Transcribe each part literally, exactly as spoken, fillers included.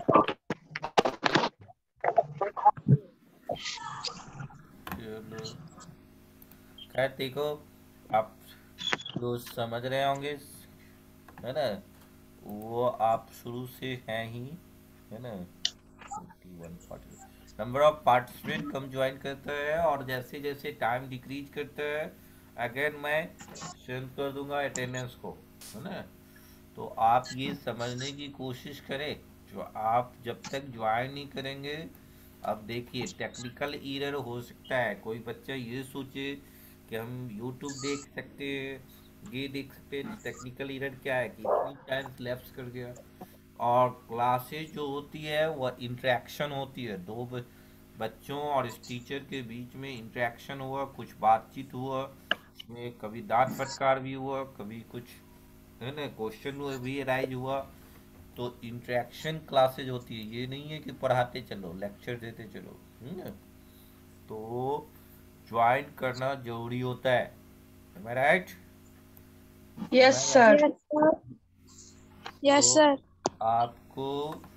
चलो खैर देखो, आप जो समझ रहे होंगे, है ना, वो आप शुरू से हैं ही, है ना। Forty one forty number of participant कम ज्वाइन करता है, और जैसे जैसे टाइम डिक्रीज करता है, अगेन मैं चेंज कर दूंगा अटेंडेंस को, है ना। तो आप ये समझने की कोशिश करें, जो आप जब तक ज्वाइन नहीं करेंगे। अब देखिए, टेक्निकल एरर हो सकता है, कोई बच्चा ये सोचे कि हम यूट्यूब देख सकते हैं, ये देख सकते हैं। टेक्निकल एरर क्या है कि इतनी टाइम्स लेफ्ट कर गया। और क्लासेस जो होती है वह इंटरेक्शन होती है, दो ब- बच्चों और इस टीचर के बीच में इंटरेक्शन हुआ, कुछ बातचीत हुआ, उसमें कभी डांट फटकार भी हुआ, कभी कुछ, है ना, क्वेश्चन भी राइज हुआ। तो इंटरेक्शन क्लासेज होती है, ये नहीं है कि पढ़ाते चलो, लेक्चर देते चलो, है ना। तो ज्वाइन करना जरूरी होता है, am I right? Am yes I right? Sir. Yes sir. Yes तो सर। आपको,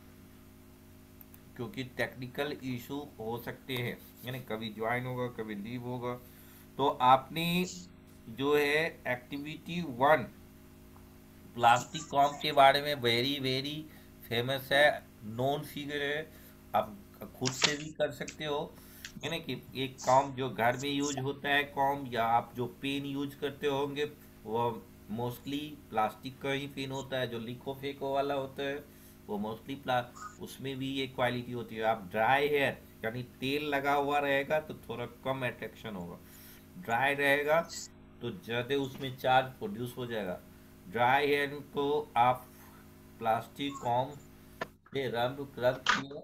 क्योंकि टेक्निकल इशू हो सकते हैं, यानी कभी ज्वाइन होगा कभी लीव होगा। तो आपने जो है एक्टिविटी वन प्लास्टिक कॉम के बारे में, वेरी वेरी फेमस है, नोन फिगर है। आप खुद से भी कर सकते हो, यानी कि एक कॉम जो घर में यूज होता है कॉम, या आप जो पेन यूज करते होंगे, वो मोस्टली प्लास्टिक का ही पेन होता है, जो लिखो फेंको वाला होता है वो मोस्टली प्ला उसमें भी ये क्वालिटी होती है। आप ड्राई हेयर, यानी तेल लगा हुआ रहेगा तो थोड़ा कम अट्रैक्शन होगा, ड्राई रहेगा तो ज़्यादा उसमें चार्ज प्रोड्यूस हो जाएगा। ड्राई हेयर को आप प्लास्टिक कॉम से रब रब किए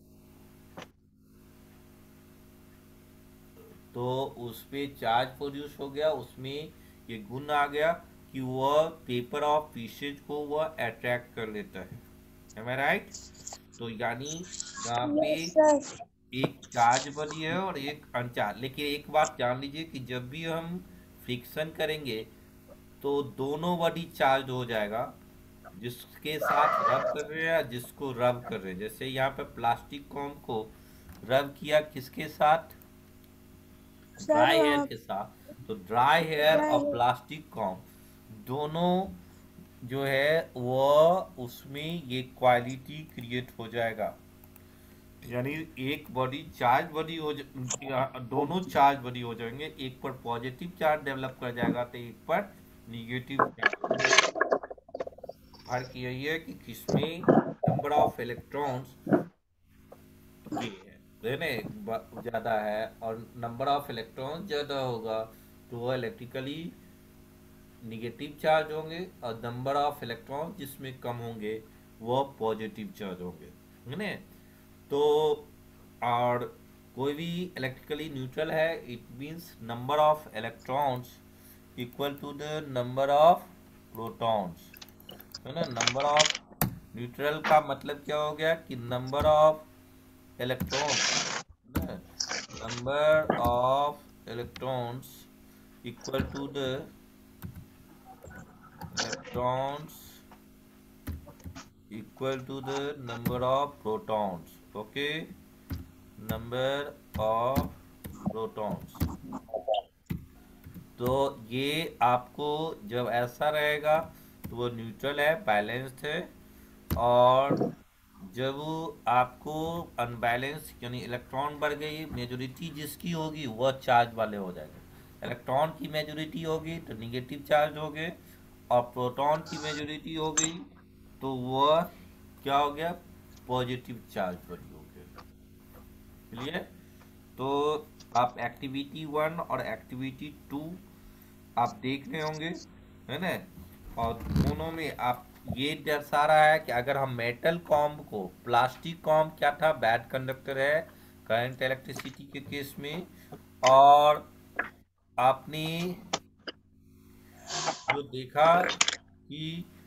तो उस पे चार्ज प्रोड्यूस हो गया, उसमें ये गुण आ गया कि वह पेपर ऑफ पीसेज को वह अट्रैक्ट कर लेता है। Am I right? तो यानी यहाँ पे यस सर। एक चार्ज बनी है और एक अनचार्ज। लेकिन एक बात जान लीजिए कि जब भी हम फ्रिक्शन करेंगे तो दोनों बॉडी चार्ज हो जाएगा, जिसके साथ रब कर रहे हैं या जिसको रब कर रहे हैं। जैसे यहाँ पे प्लास्टिक कॉम को रब किया किसके साथ, सर ड्राई हेयर के साथ, तो ड्राई हेयर और ड्राई। प्लास्टिक कॉम दोनों जो है वो उसमें ये क्वालिटी क्रिएट हो जाएगा। यानी एक बॉडी चार्ज बॉडी हो ज- दोनों चार्ज बॉडी हो जाएंगे, एक पर पॉजिटिव चार्ज डेवलप कर जाएगा तो एक पर निगेटिव चार्ज। फर्क यही है कि किसमें नंबर ऑफ इलेक्ट्रॉन्स ये है, है ना, ज़्यादा है, और नंबर ऑफ इलेक्ट्रॉन ज़्यादा होगा तो वह इलेक्ट्रिकली निगेटिव चार्ज होंगे, और नंबर ऑफ इलेक्ट्रॉन जिसमें कम होंगे वह पॉजिटिव चार्ज होंगे, है ना। तो और कोई भी इलेक्ट्रिकली न्यूट्रल है, it means number of electrons equal to the number of protons, है ना। नंबर ऑफ न्यूट्रल का मतलब क्या हो गया कि number of electrons, number of electrons equal to the electrons equal to the number of protons, okay, number of protons. तो ये आपको जब ऐसा रहेगा तो वो न्यूट्रल है, बैलेंस्ड है। और जब आपको अनबैलेंस यानी इलेक्ट्रॉन बढ़ गई, मेजोरिटी जिसकी होगी वह चार्ज वाले हो जाएंगे। इलेक्ट्रॉन की मेजोरिटी होगी तो निगेटिव चार्ज हो गए, और प्रोटॉन की मेजोरिटी हो गई तो वह क्या हो गया, पॉजिटिव चार्ज वाली हो गया। क्लियर? तो आप एक्टिविटी वन और एक्टिविटी टू आप देख रहे होंगे, है ना। और दोनों में आप ये दर्शा रहा है कि अगर हम मेटल कॉम्ब को, प्लास्टिक कॉम्ब क्या था, बैड कंडक्टर है करंट इलेक्ट्रिसिटी के केस में। और आपने जो देखा कि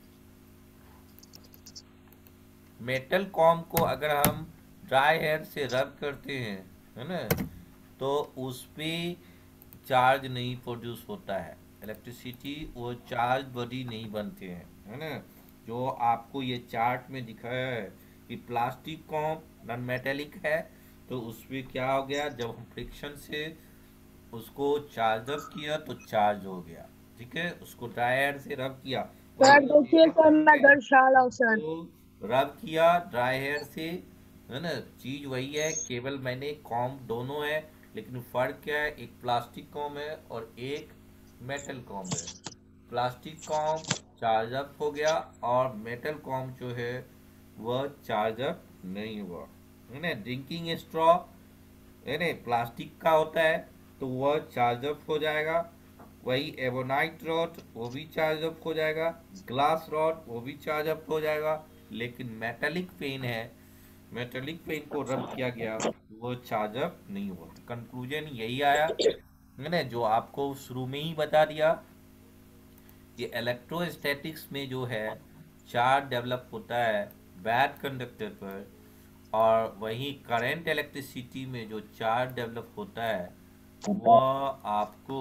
मेटल कॉम्ब को अगर हम ड्राई हेयर से रब करते हैं, है ना, तो उस पे चार्ज नहीं प्रोड्यूस होता है, इलेक्ट्रिसिटी, वो चार्ज बॉडी नहीं बनते हैं, है ना। जो आपको ये चार्ट में दिखाया है कि प्लास्टिक कॉम नॉन मेटेलिक है, तो उसमें क्या हो गया, जब हम फ्रिक्शन से उसको चार्ज अप किया तो चार्ज हो गया। ठीक है, उसको ड्राई एयर से रब किया, वही सर तो देखिए सर, ठीक मैं है, घर से आ रहा हूँ सर। तो रब किया ड्राई हेयर से, है ना, चीज वही है, केवल मैंने कॉम दोनों है, लेकिन फर्क क्या है, एक प्लास्टिक कॉम है और एक मेटल कॉम है। प्लास्टिक कॉम चार्ज अप हो गया और मेटल कॉम जो है वह चार्ज अप नहीं हुआ, है ना। ड्रिंकिंग स्ट्रॉ, है ना, प्लास्टिक का होता है, तो वह चार्ज अप हो जाएगा। वही एवोनाइट रॉड, वो भी चार्ज अप हो जाएगा। ग्लास रॉड, वो भी चार्ज अप हो जाएगा। लेकिन मेटेलिक पेन है, मेटेलिक पेन को रब किया गया, वो चार्ज अप नहीं हुआ। कंक्लूजन यही आया, है ना, जो आपको शुरू में ही बता दिया कि इलेक्ट्रोस्टैटिक्स में जो है चार्ज डेवलप होता है बैड कंडक्टर पर, और वही करंट इलेक्ट्रिसिटी में जो चार्ज डेवलप होता है वह आपको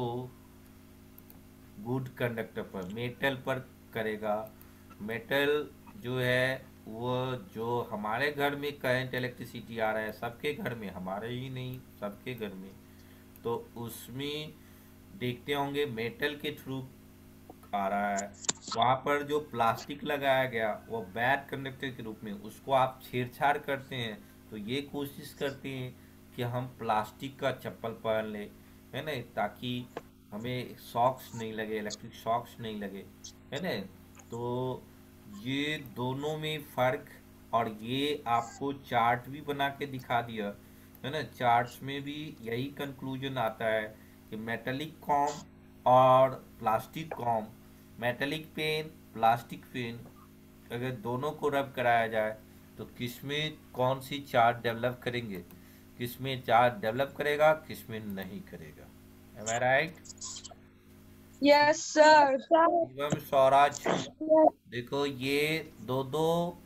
गुड कंडक्टर पर, मेटल पर करेगा। मेटल जो है वो, जो हमारे घर में करंट इलेक्ट्रिसिटी आ रहा है, सबके घर में, हमारे ही नहीं सबके घर में, तो उसमें देखते होंगे मेटल के थ्रू आ रहा है। वहाँ पर जो प्लास्टिक लगाया गया वो बैड कंडक्टर के रूप में, उसको आप छेड़छाड़ करते हैं, तो ये कोशिश करते हैं कि हम प्लास्टिक का चप्पल पहन ले, है ना, ताकि हमें शॉक्स नहीं लगे, इलेक्ट्रिक शॉक्स नहीं लगे, है ना। तो ये दोनों में फर्क, और ये आपको चार्ट भी बना के दिखा दिया, है ना। चार्ट्स में भी यही कंक्लूजन आता है कि मेटेलिक कॉम और plastic comb, metallic pen, plastic pen, अगर दोनों को रब कराया जाए तो किसमें कौन सी चार्ट डेवलप करेंगे, किसमें चार्ट डेवलप करेगा, किसमें नहीं करेगा। Am I right? Yes sir. Sir Shivam, Swaraj, देखो ये दो दो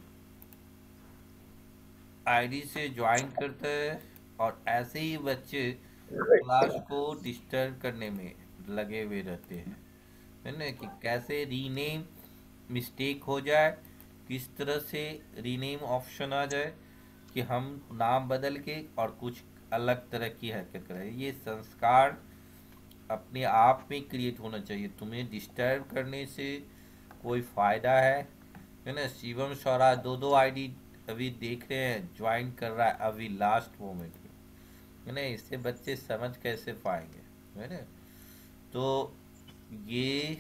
आईडी से ज्वाइन करते हैं, और ऐसे ही बच्चे क्लास को डिस्टर्ब करने में लगे हुए रहते हैं, है ना, कि कैसे रीनेम मिस्टेक हो जाए, किस तरह से रीनेम ऑप्शन आ जाए कि हम नाम बदल के और कुछ अलग तरह की हरकत करें। ये संस्कार अपने आप में क्रिएट होना चाहिए, तुम्हें डिस्टर्ब करने से कोई फायदा है है ना। शिवम स्वराज दो दो आईडी अभी देख रहे हैं, ज्वाइन कर रहा है अभी लास्ट मोमेंट में, है ना, इससे बच्चे समझ कैसे पाएंगे, है ना। तो ये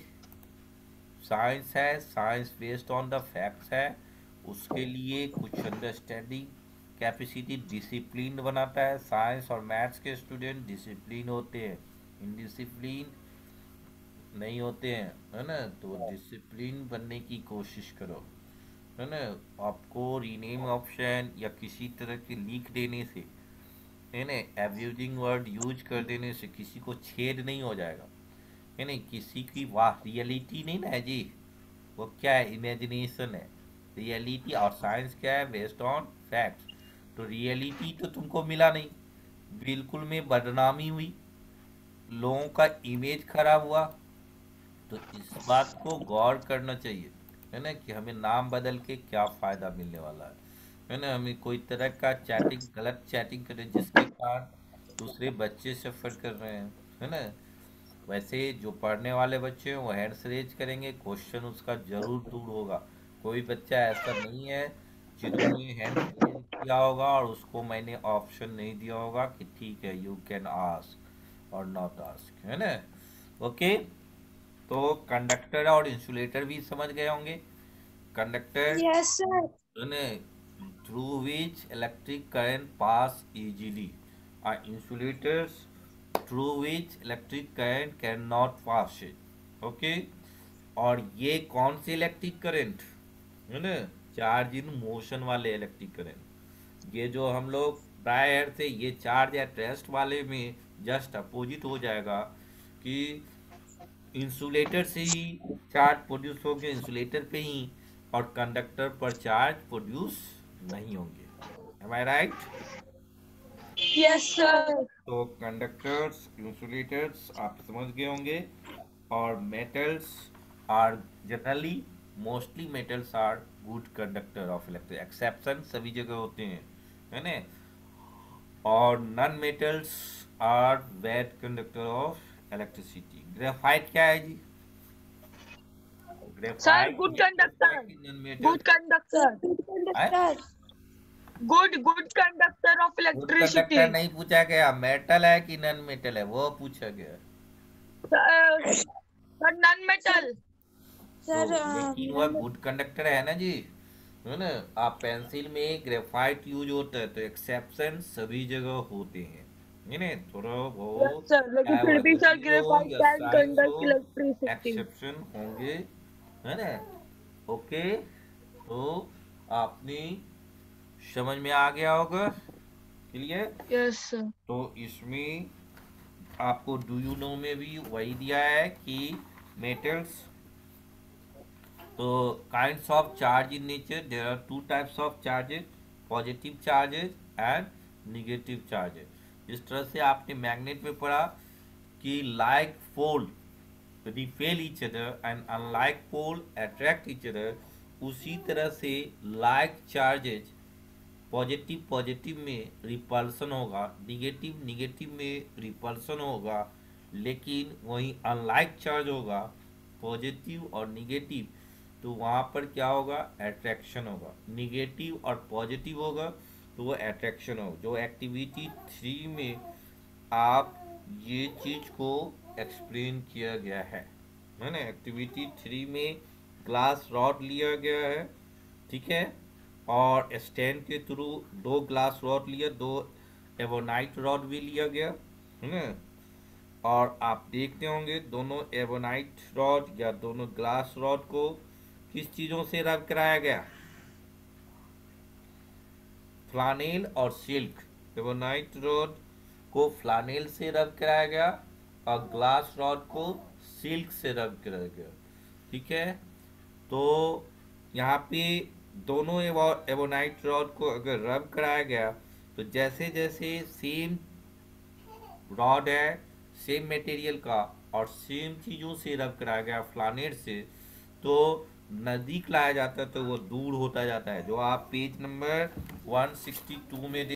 साइंस है, science based on the facts है, उसके लिए कुछ अंडरस्टैंडिंग कैपेसिटी डिसिप्लिन बनाता है। साइंस और मैथ्स के स्टूडेंट डिसिप्लिन होते हैं, इनडिसिप्लिन नहीं होते हैं, है ना। तो डिसिप्लिन बनने की कोशिश करो, है ना। आपको रीनेम ऑप्शन या किसी तरह के लीक देने से, है ना, एब्यूजिंग वर्ड यूज कर देने से किसी को छेद नहीं हो जाएगा, है ना। किसी की वाह रियलिटी नहीं ना है जी, वो क्या है, इमेजिनेशन है। रियलिटी और साइंस क्या है, बेस्ड ऑन फैक्ट्स। तो रियलिटी तो तुमको मिला नहीं, बिल्कुल में बदनामी हुई, लोगों का इमेज खराब हुआ, तो इस बात को गौर करना चाहिए, है ना, कि हमें नाम बदल के क्या फ़ायदा मिलने वाला है है ना। हमें कोई तरह का चैटिंग, गलत चैटिंग करें जिसके कारण दूसरे बच्चे सफ़र कर रहे हैं, है ना। वैसे जो पढ़ने वाले बच्चे हैं वो हैंड्स रेज करेंगे, क्वेश्चन उसका जरूर दूर होगा। कोई बच्चा ऐसा नहीं है जिन्होंने हैंड्स रेज किया होगा और उसको मैंने ऑप्शन नहीं दिया होगा कि ठीक है यू कैन आस्क और नॉट आस्क, है ना। ओके, तो कंडक्टर और इंसुलेटर भी समझ गए होंगे। Conductor, yes sir. Through which electric current pass easily, और insulators through which electric current can not pass it. Okay, और ये कौन से इलेक्ट्रिक करंट, है ना, चार्ज इन मोशन वाले इलेक्ट्रिक करंट। ये जो हम लोग प्रायर थे, ये चार्ज एट रेस्ट वाले में जस्ट अपोजिट हो जाएगा, कि इंसुलेटर से ही चार्ज प्रोड्यूस होंगे, इंसुलेटर पे ही, और कंडक्टर पर चार्ज प्रोड्यूस नहीं होंगे। Am I right? Yes sir. तो कंडक्टर्स, इंसुलेटर्स आप समझ गए होंगे, और metals are generally mostly metals are good conductor of electric, exception सभी जगह होते हैं, है ना। और non metals are bad conductor of electricity. Graphite क्या है जी? Sir, ग्रेफाइट good मेटल्स है conductor. कि नॉन मेटल Good conductor. है? Good, good conductor of good conductor electricity. नहीं पूछा गया, मेटल है कि नॉन मेटल है वो पूछा गया। Sir, sir, non-metal. तो लेकिन वह गुड कंडक्टर है ना जी, है ना। आप पेंसिल में ग्रेफाइट यूज होता है तो एक्सेप्शन सभी जगह होते हैं, है ना। थोड़ा Yes, बहुत sir. लेकिन चाहे फिर वह भी sir, गणित हो graphite या can साइंस हो, conduct electricity. एक्सेप्शन होंगे, है ना। ओके, तो आपने समझ में आ गया होगा, क्लियर। Yes, sir. तो इसमें आपको डू यू नो में भी वही दिया है कि मेटल्स, तो kinds of charge in nature, there are two types of charges, positive charges and negative charges। जिस तरह से आपने मैग्नेट में पढ़ा कि like pole repel each other and unlike pole attract each other, उसी तरह से like charges पॉजिटिव पॉजिटिव में रिपल्सन होगा, निगेटिव निगेटिव में रिपल्सन होगा, लेकिन वहीं अनलाइक चार्ज होगा पॉजिटिव और निगेटिव, तो वहाँ पर क्या होगा? अट्रैक्शन होगा। निगेटिव और पॉजिटिव होगा तो वो अट्रैक्शन होगा। जो एक्टिविटी थ्री में आप ये चीज को एक्सप्लेन किया गया है है ना। एक्टिविटी थ्री में ग्लास रॉड लिया गया है, ठीक है, और स्टैंड के थ्रू दो ग्लास रॉड लिया, दो एवोनाइट रॉड भी लिया गया, है ना। और आप देखते होंगे दोनों एवोनाइट रॉड या दोनों ग्लास रॉड को किस चीजों से रब कराया गया? फ्लानेल और सिल्क। एवोनाइट रॉड को फ्लानेल से रब कराया गया और ग्लास रॉड को सिल्क से रब कराया गया, ठीक है। तो यहाँ पे दोनों एवोनाइट रॉड को अगर रब कराया गया तो जैसे जैसे सेम रॉड है, सेम मटेरियल का और सेम चीज़ों से रब कराया गया फ्लानेट से, तो नज़दीक लाया जाता है तो वो दूर होता जाता है। जो आप page number one sixty two में